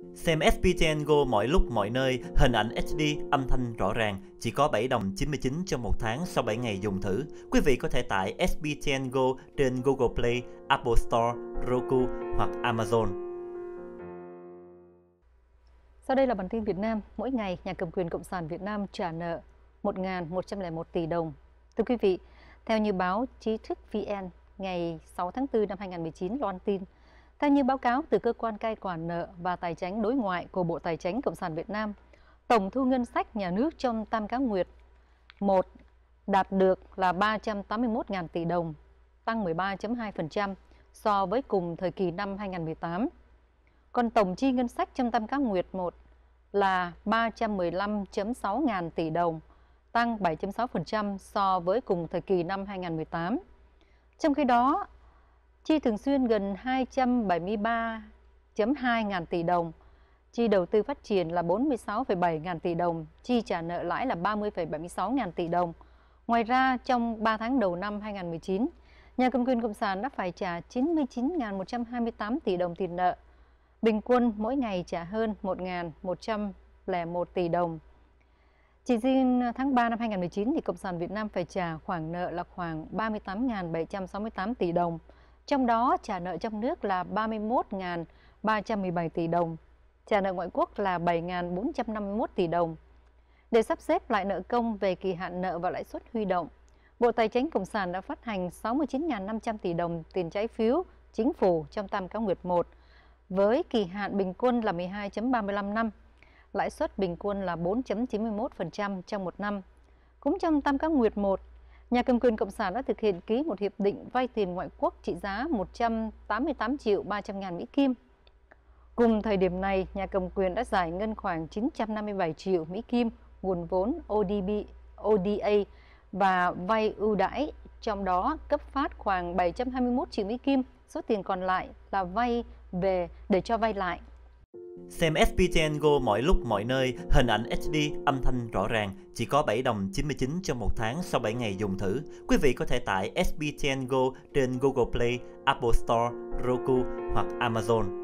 Xem SBTN Go mọi lúc mọi nơi, hình ảnh HD, âm thanh rõ ràng, chỉ có 7 đồng 99 cho một tháng sau 7 ngày dùng thử. Quý vị có thể tải SBTN Go trên Google Play, Apple Store, Roku hoặc Amazon. Sau đây là bản tin Việt Nam. Mỗi ngày, nhà cầm quyền Cộng sản Việt Nam trả nợ 1.101 tỷ đồng. Thưa quý vị, theo như báo Trí thức VN ngày 6 tháng 4 năm 2019 loan tin, theo như báo cáo từ Cơ quan Cai quản nợ và Tài chính đối ngoại của Bộ Tài chính Cộng sản Việt Nam, tổng thu ngân sách nhà nước trong Tam Cá Nguyệt 1 đạt được là 381.000 tỷ đồng, tăng 13,2% so với cùng thời kỳ năm 2018. Còn tổng chi ngân sách trong Tam Cá Nguyệt 1 là 315,6 ngàn tỷ đồng, tăng 7,6% so với cùng thời kỳ năm 2018. Trong khi đó, chi thường xuyên gần 273,2 ngàn tỷ đồng, chi đầu tư phát triển là 46,7 ngàn tỷ đồng, chi trả nợ lãi là 30,76 ngàn tỷ đồng. Ngoài ra, trong 3 tháng đầu năm 2019, nhà cầm quyền Cộng sản đã phải trả 99.128 tỷ đồng tiền nợ, bình quân mỗi ngày trả hơn 1.101 tỷ đồng. Chỉ riêng tháng 3 năm 2019 thì Cộng sản Việt Nam phải trả khoản nợ là khoảng 38.768 tỷ đồng, trong đó trả nợ trong nước là 31.317 tỷ đồng, trả nợ ngoại quốc là 7.451 tỷ đồng. Để sắp xếp lại nợ công về kỳ hạn nợ và lãi suất huy động, Bộ Tài chính Cộng sản đã phát hành 69.500 tỷ đồng tiền trái phiếu chính phủ trong Tam Cá Nguyệt 1, với kỳ hạn bình quân là 12,35 năm, lãi suất bình quân là 4,91% trong một năm. Cũng trong Tam Cá Nguyệt 1, nhà cầm quyền Cộng sản đã thực hiện ký một hiệp định vay tiền ngoại quốc trị giá 188.300.000 Mỹ Kim. Cùng thời điểm này, nhà cầm quyền đã giải ngân khoảng 957 triệu Mỹ Kim nguồn vốn ODA và vay ưu đãi, trong đó cấp phát khoảng 721 triệu Mỹ Kim, số tiền còn lại là vay về để cho vay lại. Xem SBTN Go mọi lúc mọi nơi, hình ảnh HD, âm thanh rõ ràng, chỉ có 7 đồng 99 cho một tháng sau 7 ngày dùng thử. Quý vị có thể tải SBTN Go trên Google Play, Apple Store, Roku hoặc Amazon.